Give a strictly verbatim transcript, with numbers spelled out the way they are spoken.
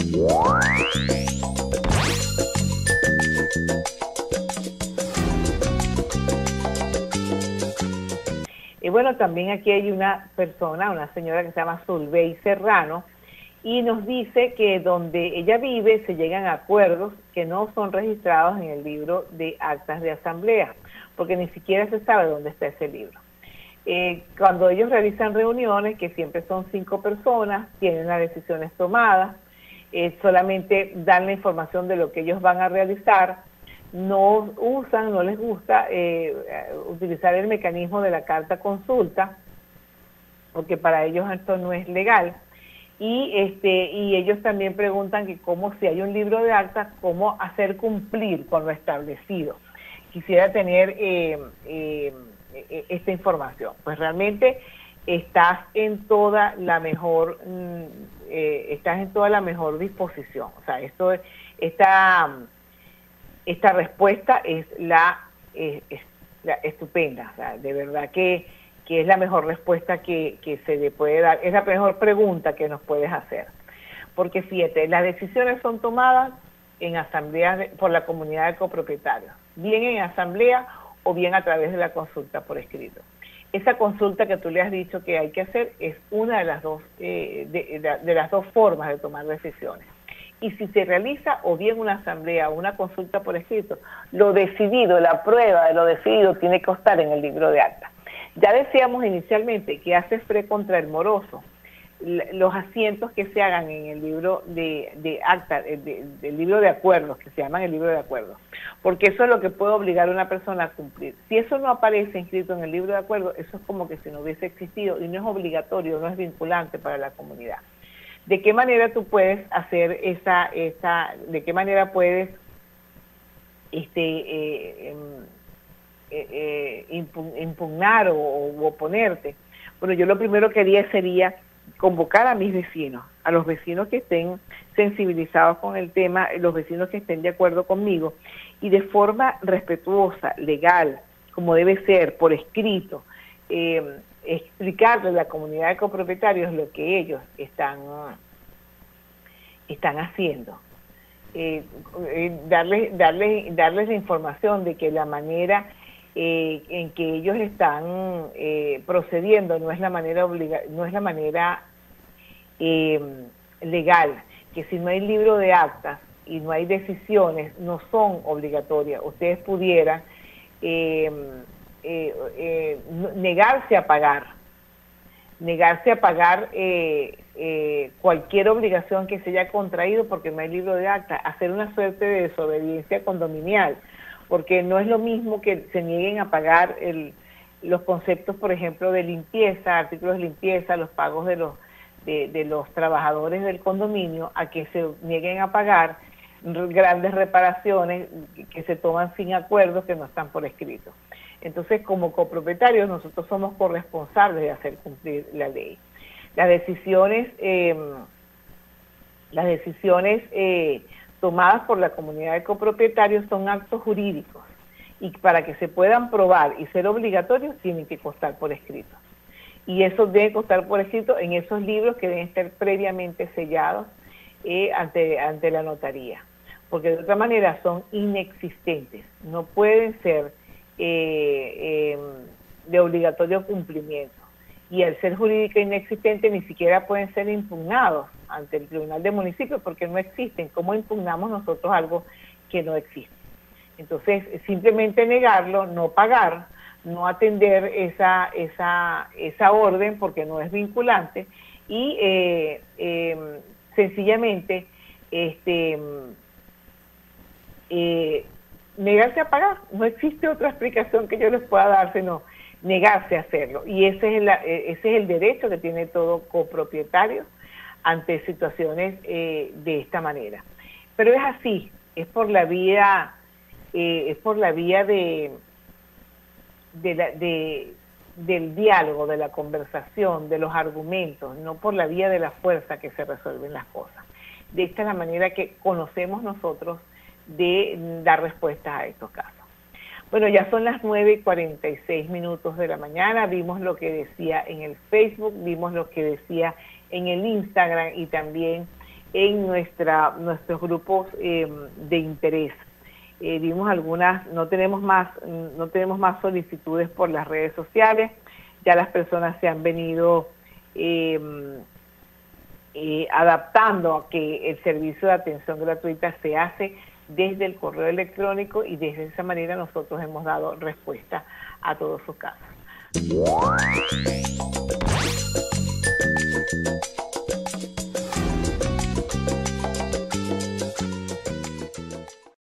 Y bueno, también aquí hay una persona, una señora que se llama Solveig Serrano, y nos dice que donde ella vive se llegan a acuerdos que no son registrados en el libro de actas de asamblea, porque ni siquiera se sabe dónde está ese libro. Eh, cuando ellos realizan reuniones, que siempre son cinco personas, tienen las decisiones tomadas, eh, solamente dan la información de lo que ellos van a realizar, no usan, no les gusta eh, utilizar el mecanismo de la carta consulta, porque para ellos esto no es legal, y este y ellos también preguntan que cómo, si hay un libro de actas, cómo hacer cumplir con lo establecido. Quisiera tener eh, eh, esta información. Pues realmente estás en toda la mejor eh, estás en toda la mejor disposición. O sea, esto esta esta respuesta es la, eh, es la estupenda. O sea, de verdad que, que es la mejor respuesta que, que se le puede dar, es la mejor pregunta que nos puedes hacer. Porque fíjate, las decisiones son tomadas en asambleas de, por la comunidad de copropietarios, bien en asamblea o bien a través de la consulta por escrito. Esa consulta que tú le has dicho que hay que hacer es una de las dos, eh, de, de, de las dos formas de tomar decisiones. Y si se realiza o bien una asamblea o una consulta por escrito, lo decidido, la prueba de lo decidido tiene que constar en el libro de actas. Ya decíamos inicialmente que hace FRE contra el moroso. Los asientos que se hagan en el libro de, de acta, de, de, del libro de acuerdos, que se llaman el libro de acuerdos, porque eso es lo que puede obligar a una persona a cumplir. Si eso no aparece inscrito en el libro de acuerdos, eso es como que si no hubiese existido y no es obligatorio, no es vinculante para la comunidad. ¿De qué manera tú puedes hacer esa, esa de qué manera puedes este, eh, eh, eh, impugnar o, o oponerte? Bueno, yo lo primero que haría sería convocar a mis vecinos, a los vecinos que estén sensibilizados con el tema, los vecinos que estén de acuerdo conmigo, y de forma respetuosa, legal, como debe ser, por escrito, eh, explicarle a la comunidad de copropietarios lo que ellos están, están haciendo. Eh, eh, darles, darles, darles la información de que la manera eh, en que ellos están eh, procediendo no es la manera obliga no es la manera eh, legal, que si no hay libro de actas y no hay decisiones, no son obligatorias. Ustedes pudieran eh, Eh, eh, negarse a pagar, negarse a pagar eh, eh, cualquier obligación que se haya contraído porque no hay libro de acta, hacer una suerte de desobediencia condominial, porque no es lo mismo que se nieguen a pagar el, los conceptos, por ejemplo, de limpieza, artículos de limpieza, los pagos de los, de, de los trabajadores del condominio, a que se nieguen a pagar grandes reparaciones que se toman sin acuerdos, que no están por escrito. Entonces, como copropietarios, nosotros somos corresponsables de hacer cumplir la ley. Las decisiones, eh, las decisiones eh, tomadas por la comunidad de copropietarios son actos jurídicos, y para que se puedan probar y ser obligatorios, tienen que constar por escrito. Y eso debe constar por escrito en esos libros que deben estar previamente sellados eh, ante, ante la notaría, porque de otra manera son inexistentes, no pueden ser Eh, eh, de obligatorio cumplimiento, y al ser jurídica inexistente ni siquiera pueden ser impugnados ante el Tribunal de Municipios porque no existen. ¿Cómo impugnamos nosotros algo que no existe? Entonces, simplemente negarlo, no pagar, no atender esa, esa, esa orden porque no es vinculante, y eh, eh, sencillamente este eh, negarse a pagar. No existe otra explicación que yo les pueda dar sino negarse a hacerlo, y ese es, la, ese es el derecho que tiene todo copropietario ante situaciones eh, de esta manera. Pero es así, es por la vía eh, es por la vía de, de, la, de del diálogo, de la conversación, de los argumentos, no por la vía de la fuerza que se resuelven las cosas. De esta es la manera que conocemos nosotros de dar respuesta a estos casos. Bueno, ya son las nueve y cuarenta y seis minutos de la mañana, vimos lo que decía en el Facebook, vimos lo que decía en el Instagram, y también en nuestra, nuestros grupos eh, de interés. Eh, vimos algunas, no tenemos más, no tenemos más solicitudes por las redes sociales, ya las personas se han venido eh, eh, adaptando a que el servicio de atención gratuita se hace desde el correo electrónico y desde esa manera nosotros hemos dado respuesta a todos sus casos.